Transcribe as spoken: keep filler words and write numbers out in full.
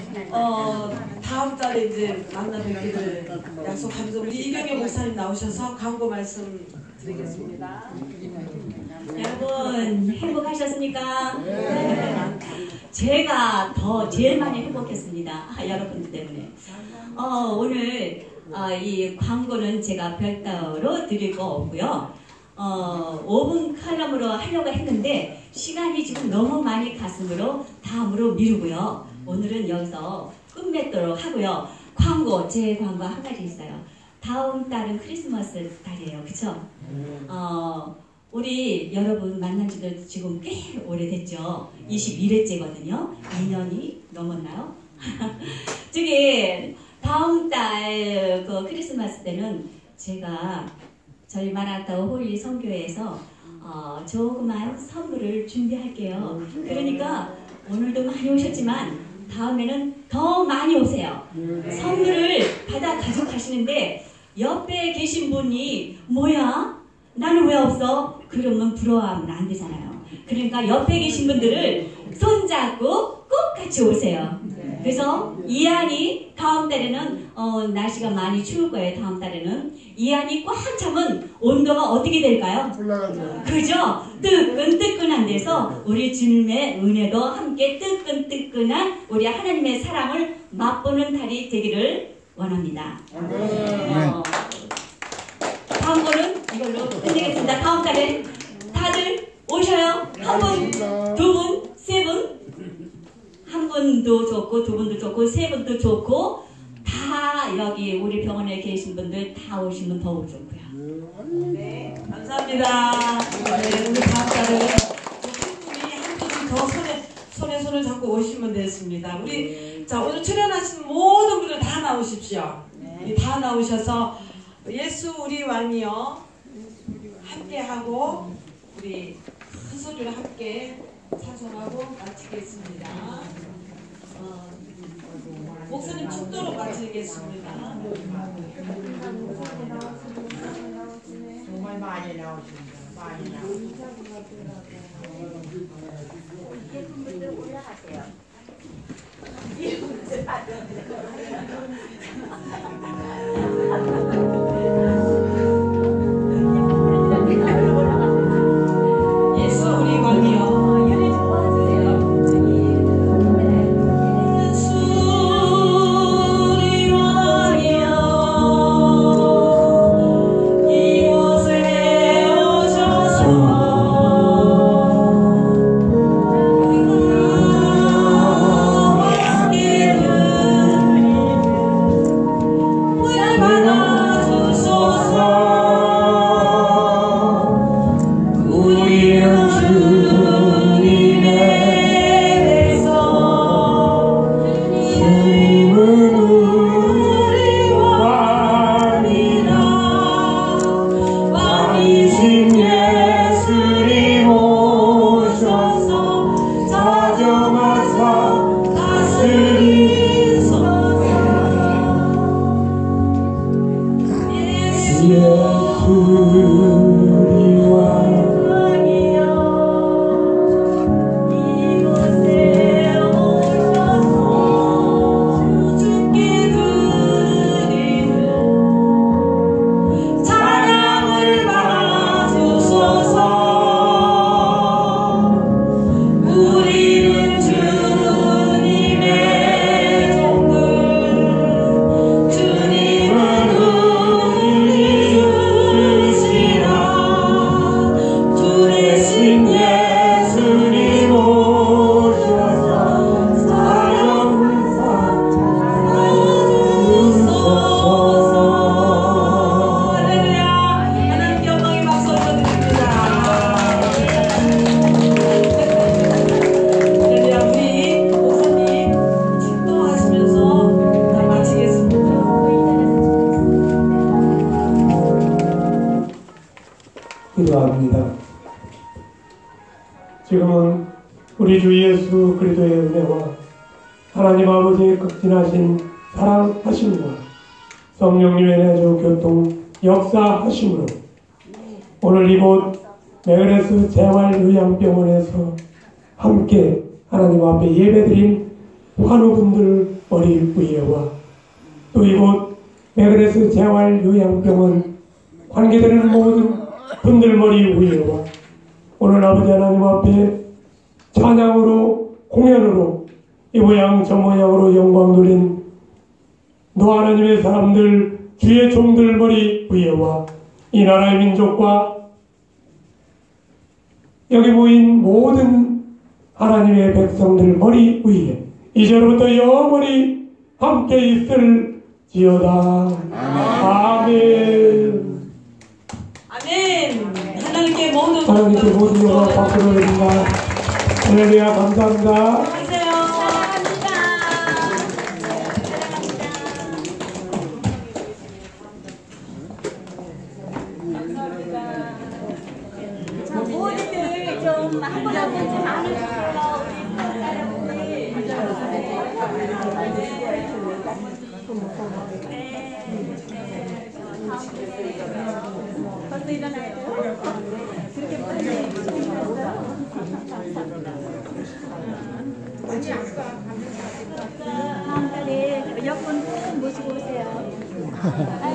어, 다음 달에 이제 만나뵙기를 약속하면서 우리 이경혜 목사님 나오셔서 광고 말씀 드리겠습니다. 여러분 행복하셨습니까? 네. 제가 더 제일 많이 행복했습니다. 아, 여러분들 때문에. 어, 오늘 어, 이 광고는 제가 별도로 드릴 거 없고요. 어, 오 분 칼럼으로 하려고 했는데 시간이 지금 너무 많이 갔으므로 다음으로 미루고요. 오늘은 여기서 끝맺도록 하고요. 광고, 제 광고 한 가지 있어요. 다음 달은 크리스마스 달이에요. 그쵸? 어, 우리 여러분 만난 지도 지금 꽤 오래됐죠. 이십일 회째거든요. 이 년이 넘었나요? 저기 다음 달 그 크리스마스 때는 제가 저희 마라타 홀리 선교회에서 어, 조그만 선물을 준비할게요. 그러니까 오늘도 많이 오셨지만 다음에는 더 많이 오세요. 선물을 받아 가져가시는데 옆에 계신 분이 뭐야? 나는 왜 없어? 그러면 부러워하면 안 되잖아요. 그러니까 옆에 계신 분들을 손잡고 꼭 같이 오세요. 그래서 이안이 다음 달에는 어, 날씨가 많이 추울 거예요. 다음 달에는 이안이 꽉 차면 온도가 어떻게 될까요? 그죠? 뜨끈뜨끈한 데서 우리 주님의 은혜도 함께 뜨끈뜨끈한 우리 하나님의 사랑을 맛보는 달이 되기를 원합니다. 어, 다음 거는 이걸로 끝내겠습니다. 다음 달에 다들 오셔요. 한 분, 두 분, 세 분. 한 분도 좋고 두 분도 좋고 세 분도 좋고 다 여기 우리 병원에 계신 분들 다 오시면 더욱 좋고요. 네, 감사합니다. 네, 우리 다음 달에 한 분이 한 분이 더 손에 손에 손을 잡고 오시면 되겠습니다. 우리 자 오늘 출연하신 모든 분들 다 나오십시오. 네, 다 나오셔서 예수 우리 왕이여 함께 하고 우리 큰 소리로 함께 찬송하고 마치겠습니다. 어, 목사님 축도로 마치겠습니다. 정말 많이 나오십니다. 많이 나오십니다. 분들 올라가세요. 예수 우리 왕이여 기도합니다. 지금은 우리 주 예수 그리스도의 은혜와 하나님 아버지의 극진하신 사랑하심과 성령님의 내주 교통 역사하심으로 오늘 이곳 메그레스 재활요양병원에서 함께 하나님 앞에 예배드린 환우분들 머리 위에와 또 이곳 메그레스 재활요양병원 관계되는 모든 분들 머리 위에와 오늘 아버지 하나님 앞에 찬양으로 공연으로 이 모양 저 모양으로 영광 누린 너 하나님의 사람들 주의 종들 머리 위에와 이 나라의 민족과 여기 모인 모든 하나님의 백성들 머리 위에 이제로부터 영원히 함께 있을지어다. 아멘. 아멘. 하나님께 모든 하나님께 모든 영광 받도록 드립니다. 할렐루야. 감사합니다. 하세요. 자, 모두들 좀 한 분 한 분 좀 안아주세요. 우리 벌써 일어나야 돼요? 그렇게 빨리 일어났어요? 감사합니다. 다음 달에 여권 꼭 모시고 오세요.